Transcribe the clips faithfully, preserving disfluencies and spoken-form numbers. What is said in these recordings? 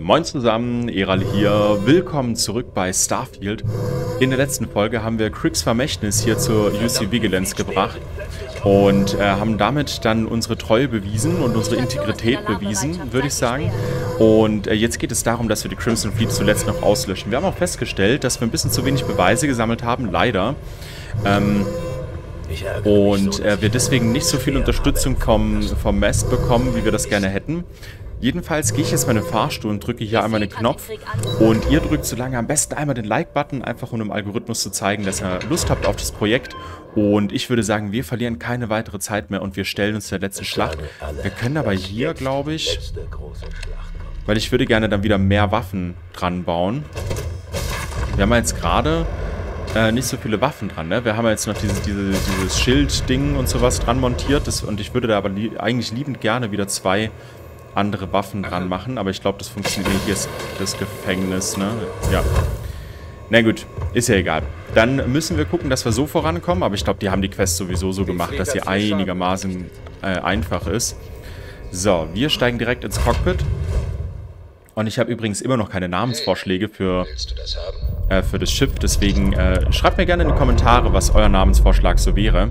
Moin zusammen, Eral hier. Willkommen zurück bei Starfield. In der letzten Folge haben wir Kriegs Vermächtnis hier zur U C Vigilance gebracht und äh, haben damit dann unsere Treue bewiesen und unsere Integrität bewiesen, würde ich sagen. Und äh, jetzt geht es darum, dass wir die Crimson Fleet zuletzt noch auslöschen. Wir haben auch festgestellt, dass wir ein bisschen zu wenig Beweise gesammelt haben, leider. Ähm... Und äh, wir deswegen nicht so viel Unterstützung vom, vom Mast bekommen, wie wir das gerne hätten. Jedenfalls gehe ich jetzt mal in den Fahrstuhl und drücke hier einmal den Knopf. Und ihr drückt so lange am besten einmal den Like-Button, einfach um dem Algorithmus zu zeigen, dass ihr Lust habt auf das Projekt. Und ich würde sagen, wir verlieren keine weitere Zeit mehr und wir stellen uns der letzten Schlacht. Wir können aber hier, glaube ich, weil ich würde gerne dann wieder mehr Waffen dran bauen. Wir haben jetzt gerade... Äh, nicht so viele Waffen dran, ne? Wir haben jetzt noch diese, diese, dieses Schild-Ding und sowas dran montiert. Das, und ich würde da aber li eigentlich liebend gerne wieder zwei andere Waffen dran machen. Aber ich glaube, das funktioniert nicht. Hier ist das Gefängnis, ne? Ja. Na gut, ist ja egal. Dann müssen wir gucken, dass wir so vorankommen. Aber ich glaube, die haben die Quest sowieso so gemacht, dass sie einigermaßen äh, einfach ist. So, wir steigen direkt ins Cockpit. Und ich habe übrigens immer noch keine Namensvorschläge für, äh, für das Schiff. Deswegen äh, schreibt mir gerne in die Kommentare, was euer Namensvorschlag so wäre.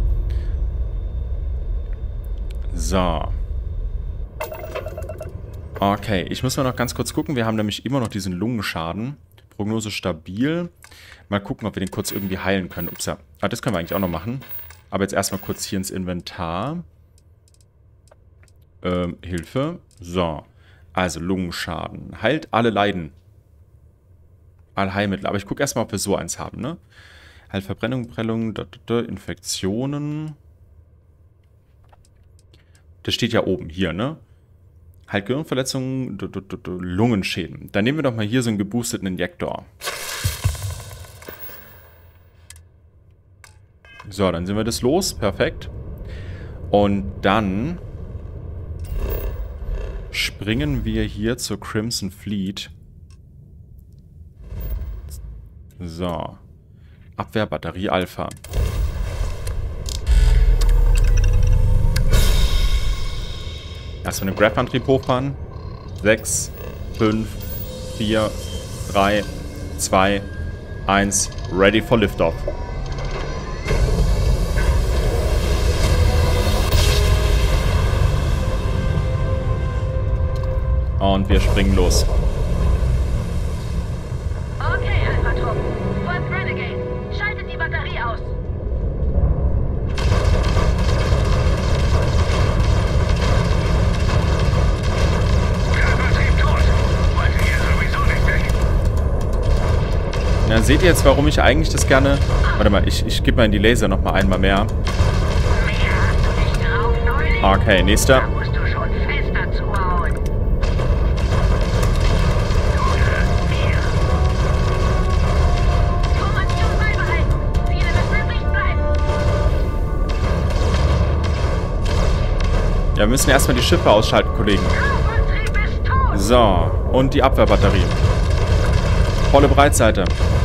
So. Okay, ich muss mal noch ganz kurz gucken. Wir haben nämlich immer noch diesen Lungenschaden. Prognose stabil. Mal gucken, ob wir den kurz irgendwie heilen können. Ups, ja. Ah, das können wir eigentlich auch noch machen. Aber jetzt erstmal kurz hier ins Inventar. Ähm, Hilfe. So. Also Lungenschaden. Heilt alle Leiden. Allheilmittel. Aber ich gucke erstmal, ob wir so eins haben, ne? Heilt Verbrennung, Prellung, da, da, da, Infektionen. Das steht ja oben hier, ne? Heilt Gehirnverletzungen, da, da, da, da, Lungenschäden. Dann nehmen wir doch mal hier so einen geboosteten Injektor. So, dann sind wir das los. Perfekt. Und dann... springen wir hier zur Crimson Fleet. So. Abwehrbatterie Alpha. Erstmal eine Grab-Antrieb hochfahren. sechs, fünf, vier, drei, zwei, eins. Ready for Liftoff. Und wir springen los. Okay, Alpha-Trupp. Folgt Renegade. Schaltet die Batterie aus. Batterie tot. Wollte hier sowieso nicht weg. Ja, seht ihr jetzt, warum ich eigentlich das gerne... Warte mal, ich, ich gebe mal in die Laser nochmal einmal mehr. Okay, nächster. Ja, wir müssen erstmal die Schiffe ausschalten, Kollegen. So, und die Abwehrbatterie. Volle Breitseite.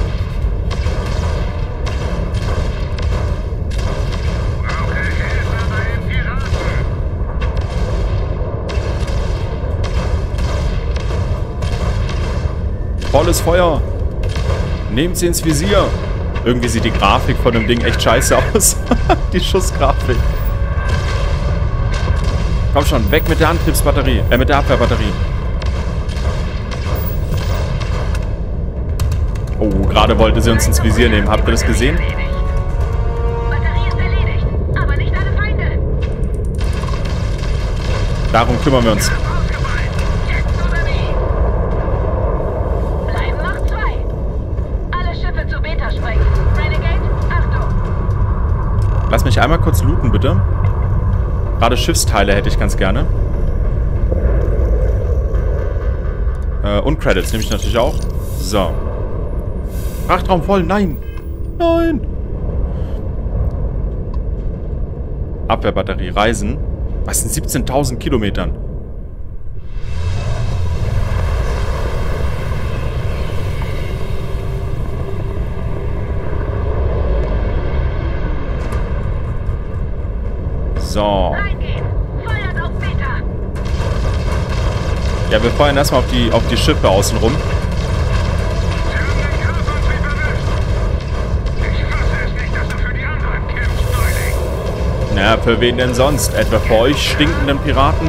Volles Feuer. Nehmt sie ins Visier. Irgendwie sieht die Grafik von dem Ding echt scheiße aus. Die Schussgrafik. Komm schon, weg mit der Antriebsbatterie. Äh, mit der Abwehrbatterie. Oh, gerade wollte sie uns ins Visier nehmen. Habt ihr das gesehen? Batterie ist erledigt, aber nicht alle Feinde. Darum kümmern wir uns. Jetzt oder nie. Bleiben noch zwei. Alle Schiffe zu Beta sprengen. Renegade, Achtung. Lass mich einmal kurz looten, bitte. Gerade Schiffsteile hätte ich ganz gerne. Äh, und Credits nehme ich natürlich auch. So. Frachtraum voll. Nein. Nein. Abwehrbatterie. Reisen. Was sind siebzehntausend Kilometern? So. Reingehen. Feuert auf Beta. Ja, wir feuern erstmal auf die, auf die Schiffe außenrum. Na, für wen denn sonst? Etwa für euch stinkenden Piraten?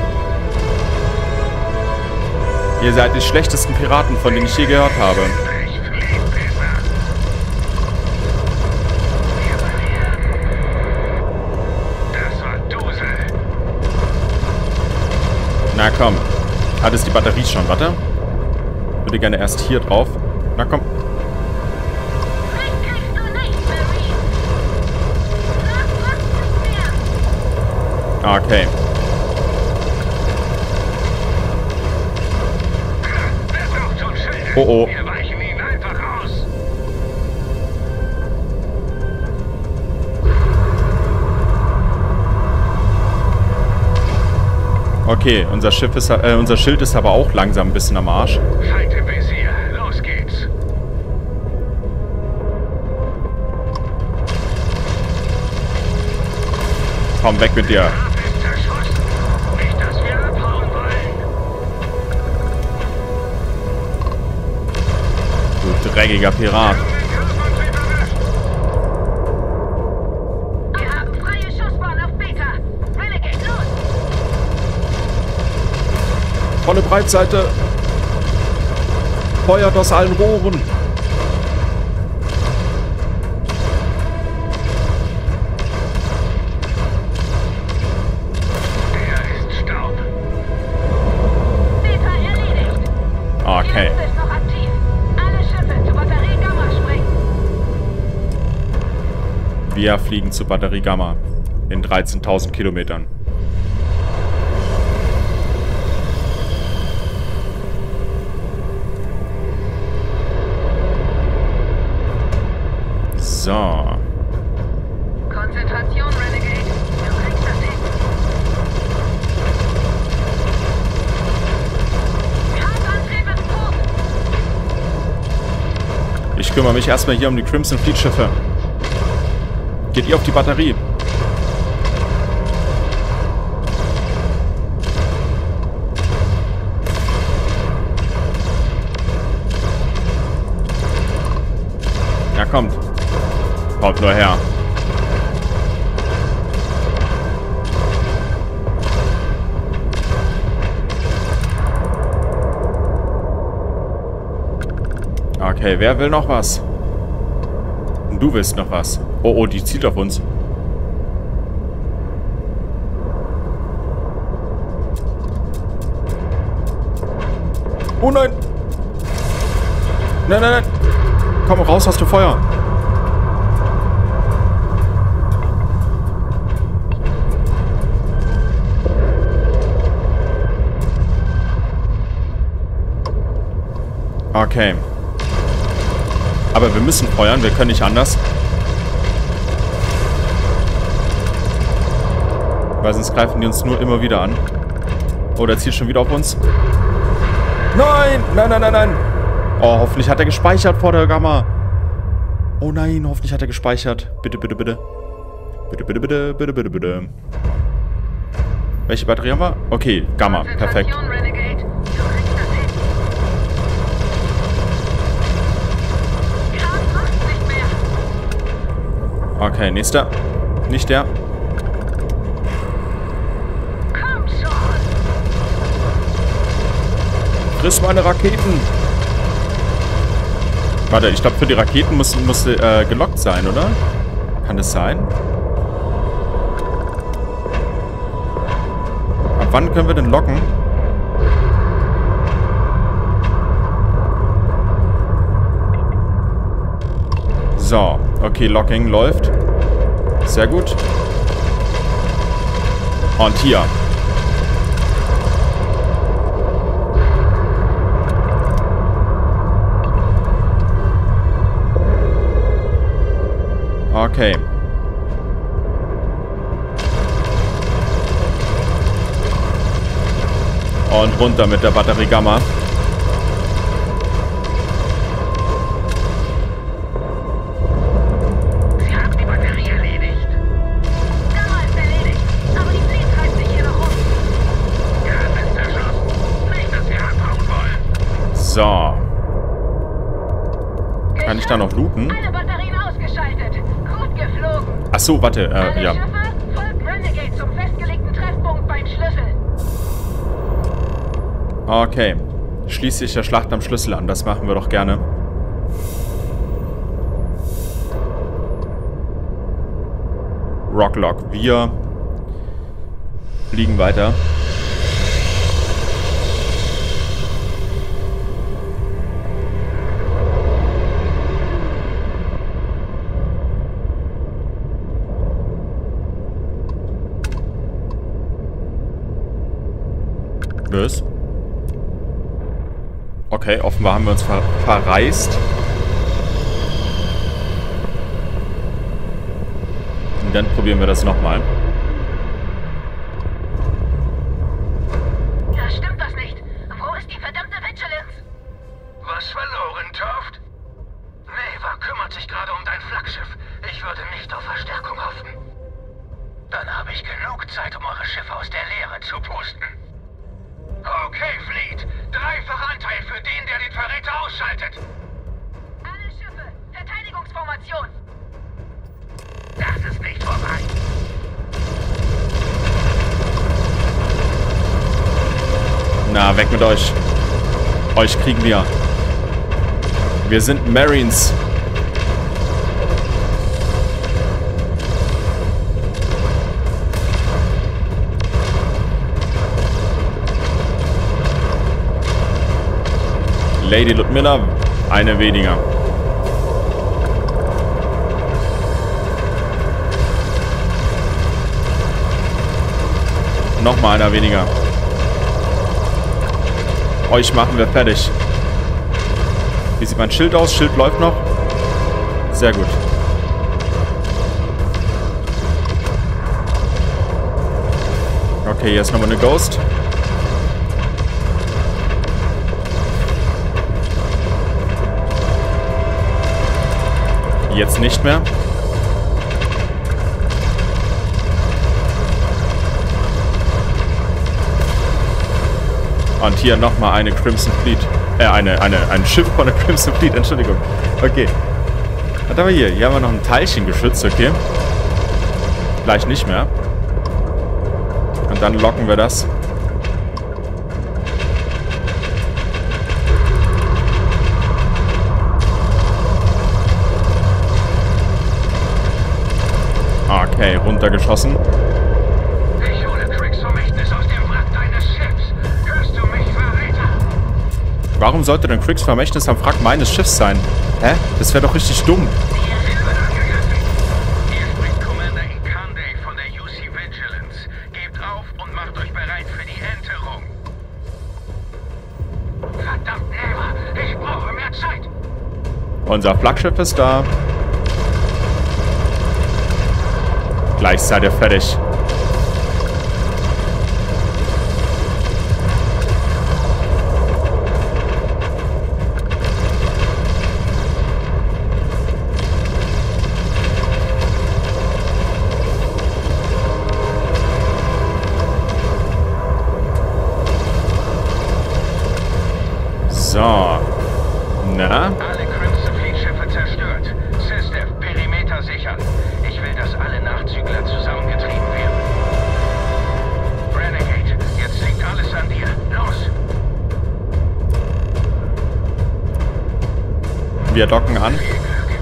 Ihr seid die schlechtesten Piraten, von denen ich je gehört habe. Na komm. Ah, das ist die Batterie schon. Warte. Ich würde gerne erst hier drauf. Na komm. Okay. Oh oh. Wir weichen ihn einfach aus. Okay, unser Schiff ist, äh, unser Schild ist aber auch langsam ein bisschen am Arsch. Feind im Visier. Los geht's. Komm, weg mit dir. Nicht, dass wir abhauen wollen. Du dreckiger Pirat. Wir haben freie Schussbahn auf Beta. Renegade, los! Volle Breitseite. Feuert aus allen Rohren. Okay. Ist noch aktiv. Alle Schiffe zur Batterie Gamma springen. Wir fliegen zu Batterie Gamma in dreizehntausend Kilometern. So. Konzentration, Renegade. Du kriegst das hin. Kraftantrieb ist tot. Ich kümmere mich erstmal hier um die Crimson Fleet Schiffe. Geht ihr auf die Batterie? Ja, kommt. Kommt nur her. Okay, wer will noch was? Du willst noch was. Oh, oh, die zielt auf uns. Oh nein! Nein, nein, nein! Komm raus aus dem Feuer! Okay. Aber wir müssen feuern, wir können nicht anders. Weil sonst greifen die uns nur immer wieder an. Oh, der zielt schon wieder auf uns. Nein! Nein, nein, nein, nein! Oh, hoffentlich hat er gespeichert vor der Gamma. Oh nein, hoffentlich hat er gespeichert. Bitte, bitte, bitte. Bitte, bitte, bitte, bitte, bitte, bitte. Welche Batterie haben wir? Okay, Gamma, perfekt. Renegade. Du kriegst das hin. Kraft macht's nicht mehr. Okay, nächster. Nicht der. Komm schon. Friss meine Raketen. Warte, ich glaube für die Raketen muss, muss äh, gelockt sein, oder? Kann das sein? Ab wann können wir denn locken? So, okay, Locking läuft. Sehr gut. Und hier. Okay. Und runter mit der Batterie Gamma. Sie haben die Batterie erledigt. Gamma ist erledigt. Aber die Fleet treibt sich hier noch rum. Ja, ist erschossen. Nicht, dass So. Kann ich da noch looten? Alle Batterien ausgeschaltet. Gut geflogen. Achso, warte, äh, Alle ja. Schiffe, folgt Renegade zum festgelegten Treffpunkt beim Schlüssel. Okay. Schließt sich der Schlacht am Schlüssel an. Das machen wir doch gerne. Rocklock. Wir fliegen weiter. Was? Okay, offenbar haben wir uns ver verreist. Und dann probieren wir das nochmal. Da stimmt was nicht. Wo ist die verdammte Vigilance? Was verloren, Toft? Neva kümmert sich gerade um dein Flaggschiff. Ich würde nicht auf Verstärkung hoffen. Dann habe ich genug Zeit, um eure Schiffe aus der Leere zu pusten. Okay, Fleet. Dreifacher Anteil für den, der den Verräter ausschaltet. Alle Schiffe, Verteidigungsformation. Das ist nicht vorbei. Na, weg mit euch. Euch kriegen wir. Wir sind Marines. Lady Ludmilla, eine weniger. Nochmal einer weniger. Euch machen wir fertig. Wie sieht mein Schild aus? Schild läuft noch. Sehr gut. Okay, hier ist nochmal eine Ghost. Jetzt nicht mehr. Und hier nochmal eine Crimson Fleet. Äh, eine, eine, ein Schiff von der Crimson Fleet, Entschuldigung. Okay. Was haben wir hier? Hier haben wir noch ein Teilchengeschütz, okay. Gleich nicht mehr. Und dann locken wir das. Okay, runtergeschossen. Ich hole Cricks Vermächtnis aus dem Wrack deines Schiffs. Hörst du mich, Verräter? Warum sollte denn Cricks Vermächtnis am Wrack meines Schiffs sein? Hä? Das wäre doch richtig dumm. Hier spricht Commander Incande von der U C Vigilance. Gebt auf und macht euch bereit für die Enterung. Verdammt, Neva, ich brauche mehr Zeit. Unser Flaggschiff ist da. Gleich seid ihr fertig. So. Na? Alle Crimson Fleet Schiffe zerstört. System, Perimeter sichern. Ich will, dass alle Nachzügler zusammengetrieben werden. Renegade, jetzt liegt alles an dir. Los! Wir docken an. Viel Glück.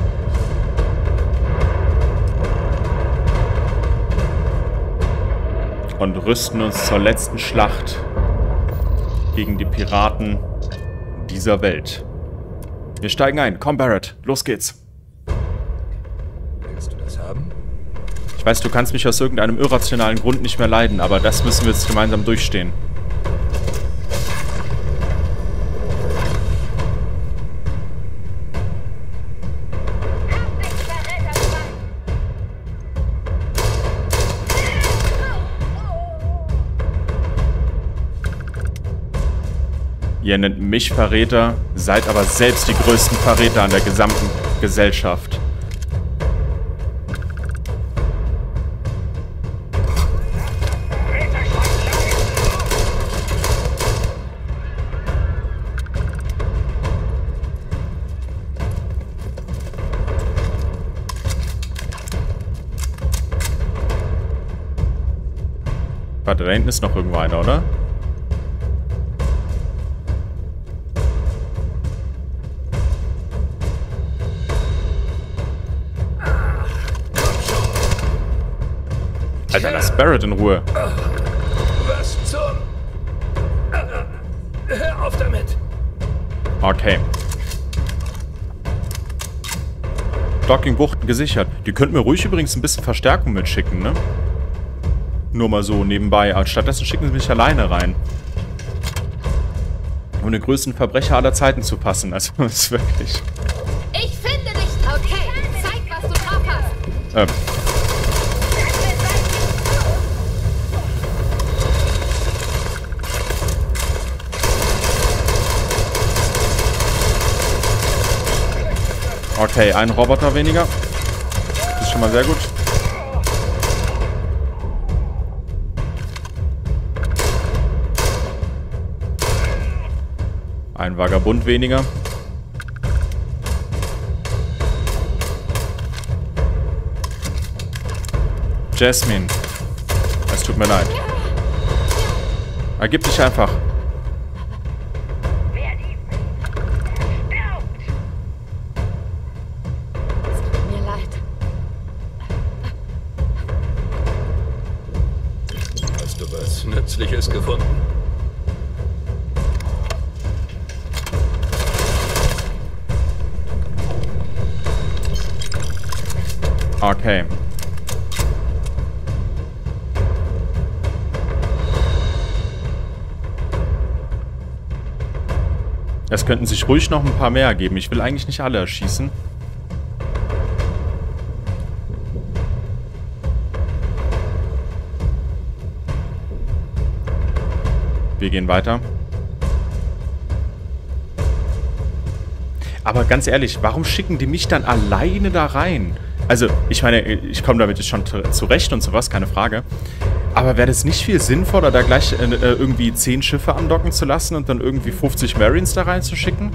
Und rüsten uns zur letzten Schlacht gegen die Piraten dieser Welt. Wir steigen ein. Komm, Barrett. Los geht's. Willst du das haben? Ich weiß, du kannst mich aus irgendeinem irrationalen Grund nicht mehr leiden, aber das müssen wir jetzt gemeinsam durchstehen. Ihr nennt mich Verräter, seid aber selbst die größten Verräter an der gesamten Gesellschaft. Da hinten ist noch irgendwo einer, oder? Alter, lass Barrett in Ruhe. Was zum... Hör auf damit. Okay. Dockingbuchten gesichert. Die könnten mir ruhig übrigens ein bisschen Verstärkung mitschicken, ne? Nur mal so nebenbei. Aber stattdessen schicken sie mich alleine rein. Um den größten Verbrecher aller Zeiten zu passen. Also, das ist wirklich... Ich finde dich. Okay, zeig, was du drauf hast. Ähm. Okay, ein Roboter weniger. Das ist schon mal sehr gut. Ein Vagabund weniger. Jasmine. Es tut mir leid. Ergib dich einfach. Nützliches gefunden? Okay. Es könnten sich ruhig noch ein paar mehr geben. Ich will eigentlich nicht alle erschießen. Wir gehen weiter. Aber ganz ehrlich, warum schicken die mich dann alleine da rein? Also, ich meine, ich komme damit jetzt schon zurecht und sowas, keine Frage. Aber wäre das nicht viel sinnvoller, da gleich äh, irgendwie zehn Schiffe andocken zu lassen und dann irgendwie fünfzig Marines da reinzuschicken?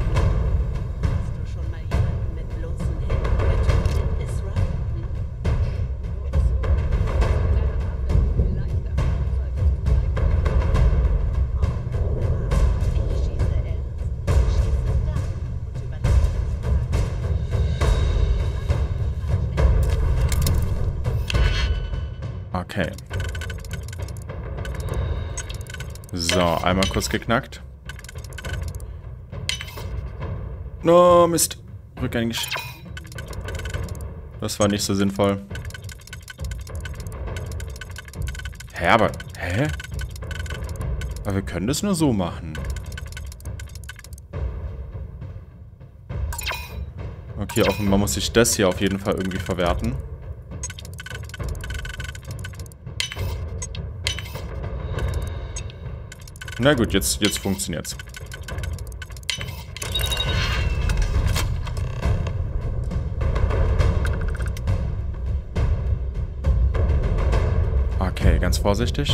Okay. So, einmal kurz geknackt. Oh, Mist. Rückgängig. Das war nicht so sinnvoll. Hä, aber... Hä? Aber wir können das nur so machen. Okay, offenbar muss ich das hier auf jeden Fall irgendwie verwerten. Na gut, jetzt, jetzt funktioniert's. Okay, ganz vorsichtig.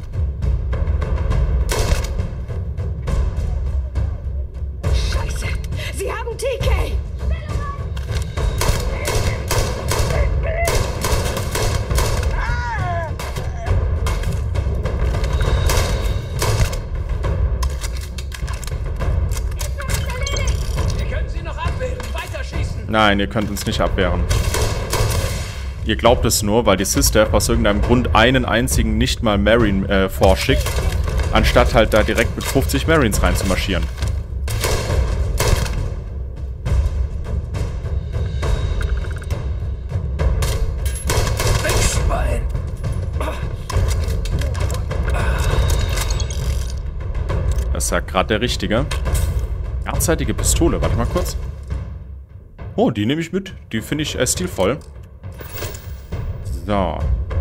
Scheiße, sie haben T K! Nein, ihr könnt uns nicht abwehren. Ihr glaubt es nur, weil die Sister aus irgendeinem Grund einen einzigen nicht mal Marine äh, vorschickt, anstatt halt da direkt mit fünfzig Marines rein zu marschieren. Das sagt gerade der Richtige. Erzseitige Pistole, warte mal kurz. Oh, die nehme ich mit. Die finde ich äh, stilvoll. So.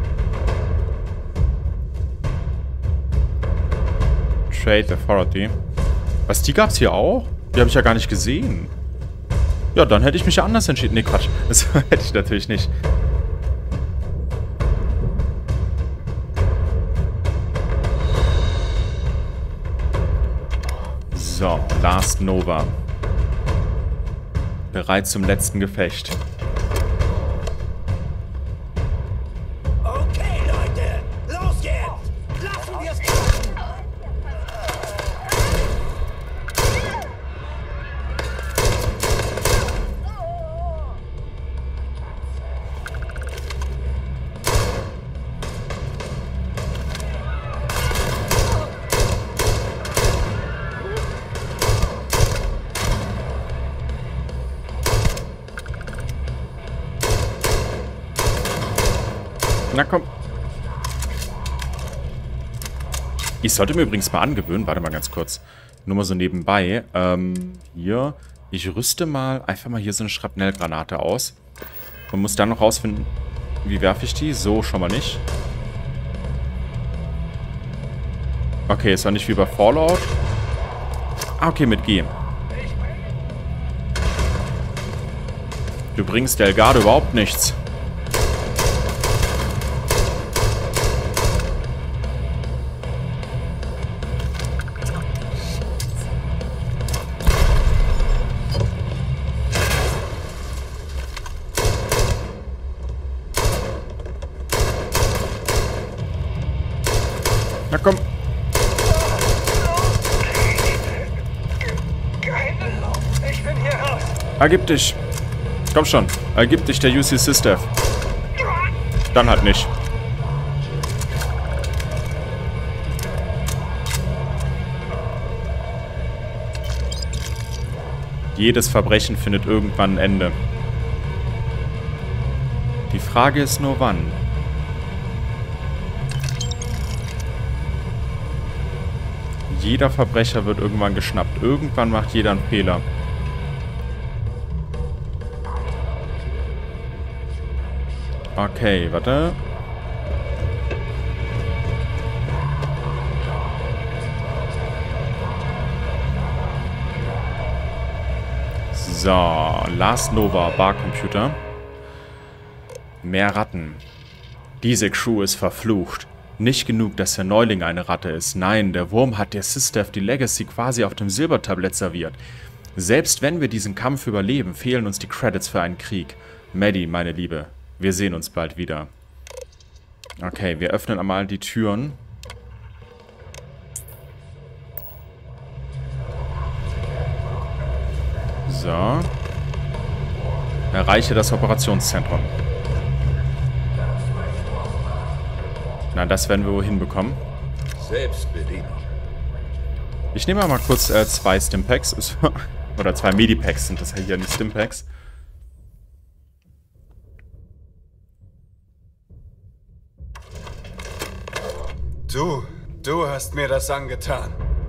Trade Authority. Was, die gab es hier auch? Die habe ich ja gar nicht gesehen. Ja, dann hätte ich mich ja anders entschieden. Nee, Quatsch. Das hätte ich natürlich nicht. So, Last Nova. Bereit zum letzten Gefecht. Okay, Leute, los geht's! Na komm. Ich sollte mir übrigens mal angewöhnen, warte mal ganz kurz. Nur mal so nebenbei. Ähm, hier. Ich rüste mal einfach mal hier so eine Schrapnellgranate aus. Und muss dann noch rausfinden, wie werfe ich die? So, schon mal nicht. Okay, es war nicht wie bei Fallout. Ah, okay, mit G. Du bringst Delgado überhaupt nichts. Na komm. Ich bin hier raus. Ergib dich. Komm schon. Ergib dich, der U C Systef. Dann halt nicht. Jedes Verbrechen findet irgendwann ein Ende. Die Frage ist nur, wann. Jeder Verbrecher wird irgendwann geschnappt. Irgendwann macht jeder einen Fehler. Okay, warte. So, Last Nova, Barcomputer. Mehr Ratten. Diese Crew ist verflucht. Nicht genug, dass der Neuling eine Ratte ist. Nein, der Wurm hat der Systef die Legacy quasi auf dem Silbertablett serviert. Selbst wenn wir diesen Kampf überleben, fehlen uns die Credits für einen Krieg. Maddie, meine Liebe, wir sehen uns bald wieder. Okay, wir öffnen einmal die Türen. So. Erreiche das Operationszentrum. Na, das werden wir wohl hinbekommen. Selbstbedienung. Ich nehme mal kurz äh, zwei Stimpaks. Oder zwei Medipacks sind das ja hier, nicht Stimpaks. Du, du hast mir das angetan.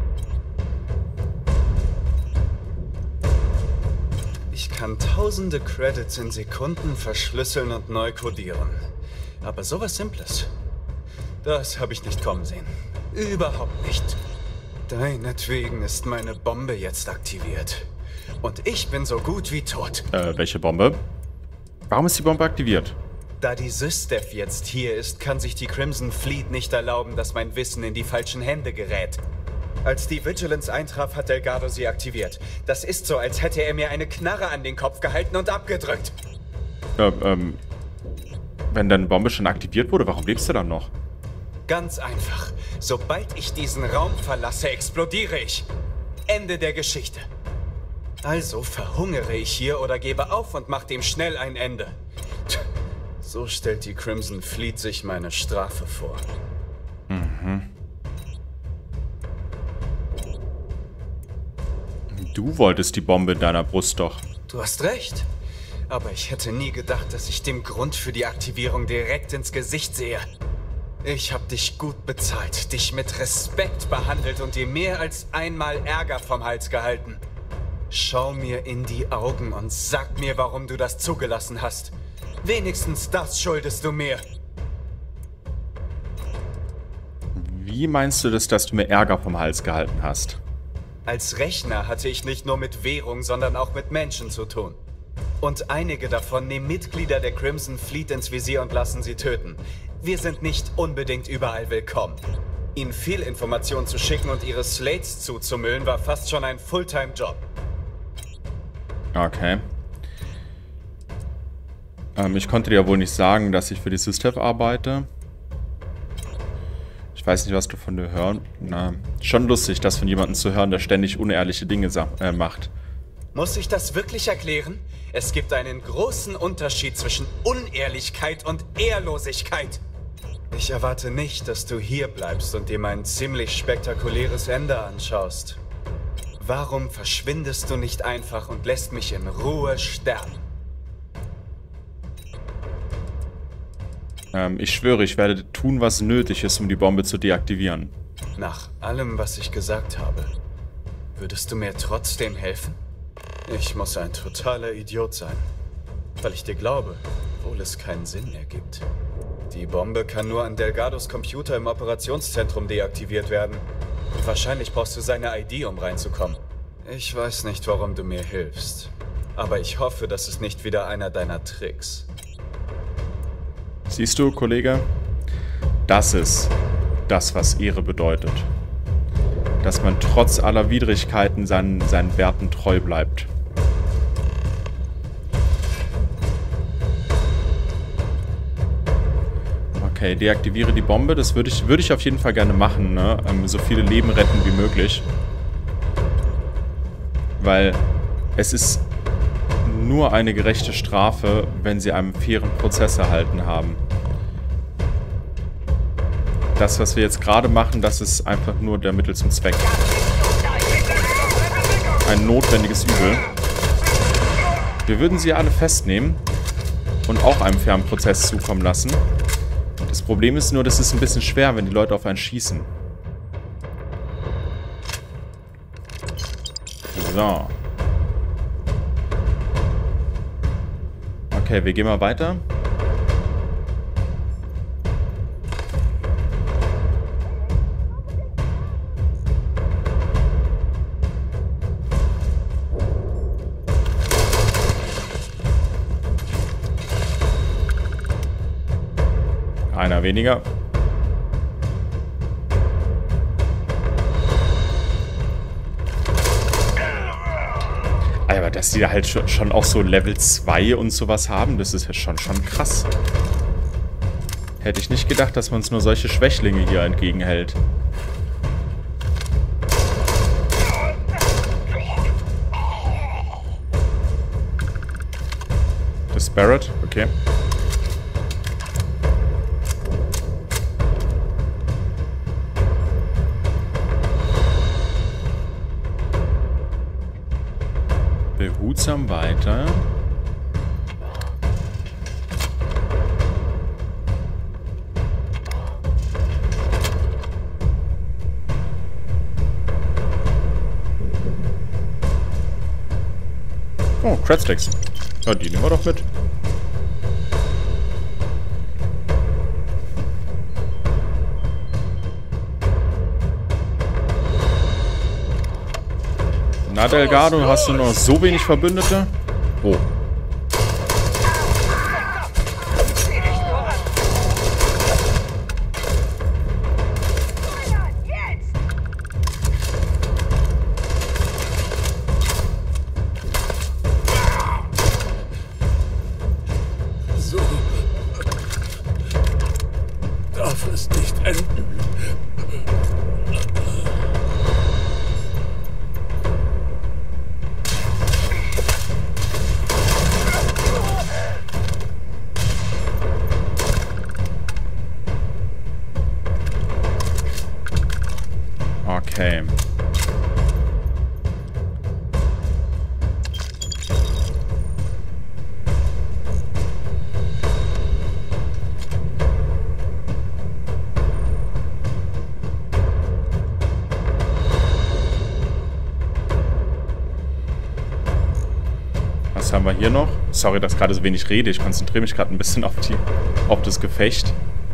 Ich kann tausende Credits in Sekunden verschlüsseln und neu codieren. Aber sowas Simples, das habe ich nicht kommen sehen. Überhaupt nicht. Deinetwegen ist meine Bombe jetzt aktiviert. Und ich bin so gut wie tot. Äh, welche Bombe? Warum ist die Bombe aktiviert? Da die Systef jetzt hier ist, kann sich die Crimson Fleet nicht erlauben, dass mein Wissen in die falschen Hände gerät. Als die Vigilance eintraf, hat Delgado sie aktiviert. Das ist so, als hätte er mir eine Knarre an den Kopf gehalten und abgedrückt. Äh, ähm... Wenn deine Bombe schon aktiviert wurde, warum lebst du dann noch? Ganz einfach. Sobald ich diesen Raum verlasse, explodiere ich. Ende der Geschichte. Also verhungere ich hier oder gebe auf und mache dem schnell ein Ende. So stellt die Crimson Fleet sich meine Strafe vor. Mhm. Du wolltest die Bombe in deiner Brust doch. Du hast recht. Aber ich hätte nie gedacht, dass ich dem Grund für die Aktivierung direkt ins Gesicht sehe. Ich habe dich gut bezahlt, dich mit Respekt behandelt und dir mehr als einmal Ärger vom Hals gehalten. Schau mir in die Augen und sag mir, warum du das zugelassen hast. Wenigstens das schuldest du mir. Wie meinst du das, dass du mir Ärger vom Hals gehalten hast? Als Rechner hatte ich nicht nur mit Währung, sondern auch mit Menschen zu tun. Und einige davon nehmen Mitglieder der Crimson Fleet ins Visier und lassen sie töten. Wir sind nicht unbedingt überall willkommen. Ihnen viel Information zu schicken und ihre Slates zuzumüllen, war fast schon ein Fulltime-Job. Okay. Ähm, ich konnte dir ja wohl nicht sagen, dass ich für die Systef arbeite. Ich weiß nicht, was du von dir hören. Na, schon lustig, das von jemandem zu hören, der ständig unehrliche Dinge äh, macht. Muss ich das wirklich erklären? Es gibt einen großen Unterschied zwischen Unehrlichkeit und Ehrlosigkeit. Ich erwarte nicht, dass du hier bleibst und dir mein ziemlich spektakuläres Ende anschaust. Warum verschwindest du nicht einfach und lässt mich in Ruhe sterben? Ähm, ich schwöre, ich werde tun, was nötig ist, um die Bombe zu deaktivieren. Nach allem, was ich gesagt habe, würdest du mir trotzdem helfen? Ich muss ein totaler Idiot sein, weil ich dir glaube, obwohl es keinen Sinn ergibt. Die Bombe kann nur an Delgados Computer im Operationszentrum deaktiviert werden. Und wahrscheinlich brauchst du seine I D, um reinzukommen. Ich weiß nicht, warum du mir hilfst, aber ich hoffe, das ist nicht wieder einer deiner Tricks. Siehst du, Kollege? Das ist das, was Ehre bedeutet. Dass man trotz aller Widrigkeiten seinen, seinen Werten treu bleibt. Okay, deaktiviere die Bombe. Das würde ich, würde ich auf jeden Fall gerne machen, ne? Ähm, so viele Leben retten wie möglich. Weil es ist nur eine gerechte Strafe, wenn sie einen fairen Prozess erhalten haben. Das, was wir jetzt gerade machen, das ist einfach nur der Mittel zum Zweck. Ein notwendiges Übel. Wir würden sie alle festnehmen und auch einem fairen Prozess zukommen lassen. Das Problem ist nur, das ist ein bisschen schwer, wenn die Leute auf einen schießen. So. Okay, wir gehen mal weiter. Einer weniger. Aber dass die da halt schon auch so Level zwei und sowas haben, das ist ja schon, schon krass. Hätte ich nicht gedacht, dass man uns nur solche Schwächlinge hier entgegenhält. Disparate, okay. Behutsam weiter. Oh, Cradsticks. Ja, die nehmen wir doch mit. Na, Delgado, hast du noch so wenig Verbündete? Oh. So darf es nicht enden. Okay. Was haben wir hier noch? Sorry, dass ich gerade so wenig rede. Ich konzentriere mich gerade ein bisschen auf, die, auf das Gefecht.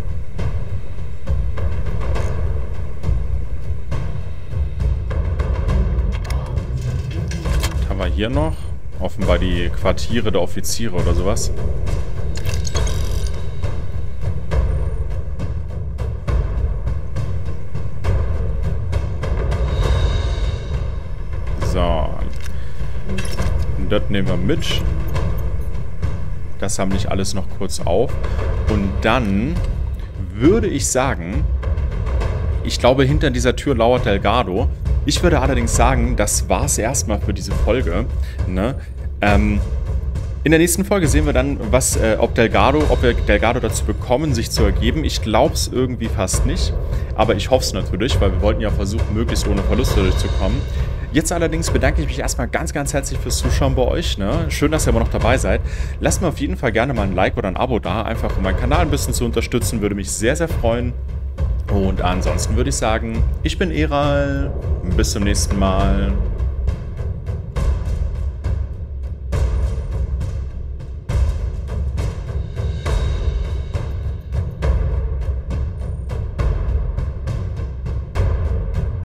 Hier noch. Offenbar die Quartiere der Offiziere oder sowas. So. Das nehmen wir mit. Das haben nicht alles noch kurz auf. Und dann würde ich sagen, ich glaube, hinter dieser Tür lauert Delgado. Ich würde allerdings sagen, das war's erstmal für diese Folge. Ne? Ähm, in der nächsten Folge sehen wir dann, was, äh, ob Delgado, ob wir Delgado dazu bekommen, sich zu ergeben. Ich glaube es irgendwie fast nicht. Aber ich hoffe es natürlich, weil wir wollten ja versuchen, möglichst ohne Verluste durchzukommen. Jetzt allerdings bedanke ich mich erstmal ganz, ganz herzlich fürs Zuschauen bei euch. Ne? Schön, dass ihr immer noch dabei seid. Lasst mir auf jeden Fall gerne mal ein Like oder ein Abo da, einfach um meinen Kanal ein bisschen zu unterstützen. Würde mich sehr, sehr freuen. Und ansonsten würde ich sagen, ich bin Eral. Bis zum nächsten Mal.